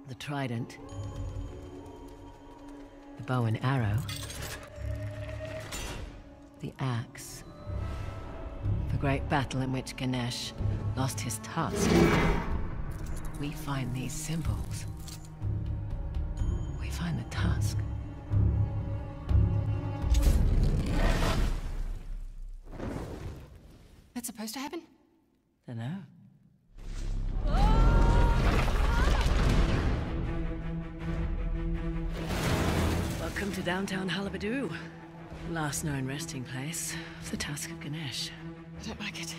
The trident. The bow and arrow. The axe. The great battle in which Ganesh lost his tusk. We find these symbols. We find the tusk. That's supposed to happen? Dunno. Welcome to downtown Halebidu. Last known resting place of the Tusk of Ganesh. I don't like it.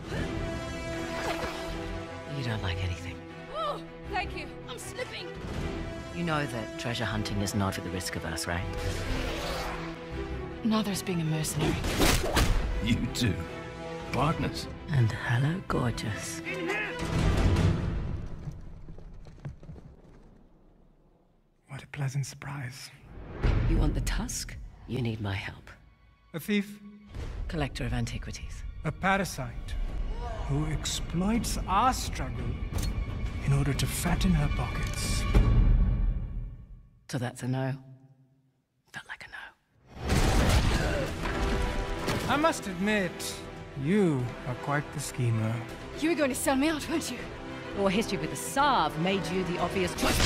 You don't like anything. Oh, thank you. I'm slipping. You know that treasure hunting is not at the risk of us, right? Neither is being a mercenary. You two. Partners. And hello, gorgeous. What a pleasant surprise. You want the tusk? You need my help. A thief, Collector of antiquities. a parasite, who exploits our struggle in order to fatten her pockets. So that's a no. Felt like a no. I must admit, you are quite the schemer. You were going to sell me out, weren't you? Your history with the Sav made you the obvious choice.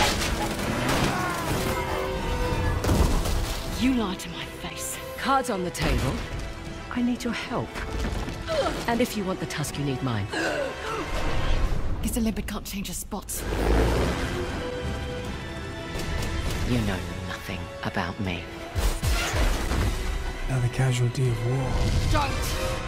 You lied to my face. Cards on the table. I need your help. And if you want the tusk, you need mine. Guess a limpet can't change his spots. You know nothing about me. Another casualty of war. Don't!